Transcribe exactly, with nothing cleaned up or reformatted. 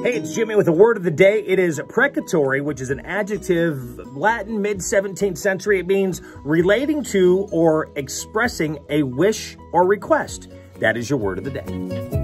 Hey, it's Jimmy with a word of the day. It is precatory, which is an adjective, Latin, mid seventeenth century. It means relating to or expressing a wish or request. That is your word of the day.